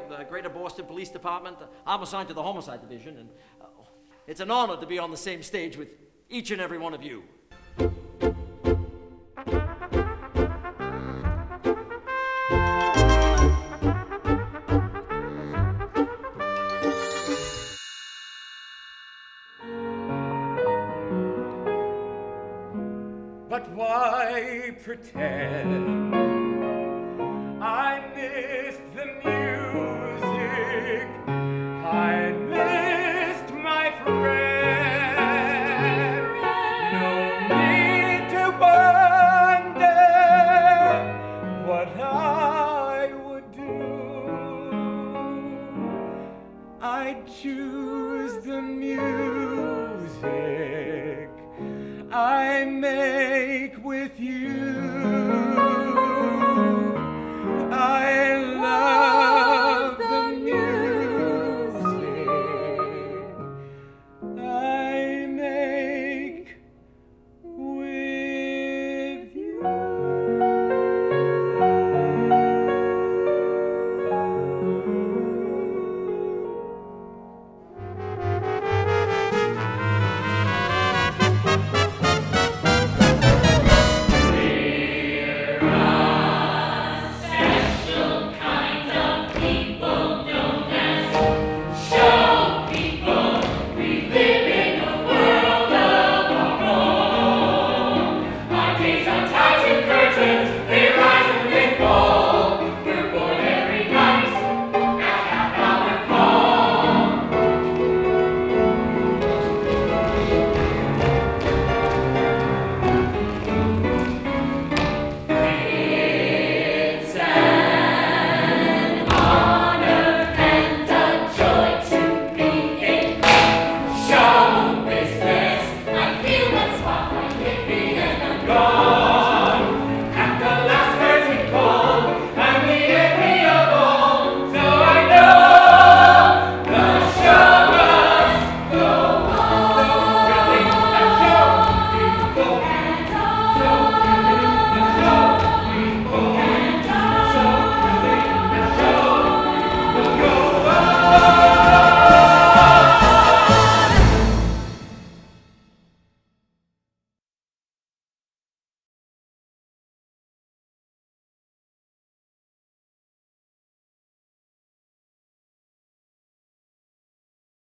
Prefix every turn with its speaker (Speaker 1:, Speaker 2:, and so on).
Speaker 1: of the Greater Boston Police Department. I'm assigned to the Homicide Division, and it's an honor to be on the same stage with each and every one of you.
Speaker 2: But why pretend I missed the music? I missed my friend. No need to wonder what I would do. I'd choose the music I make with you.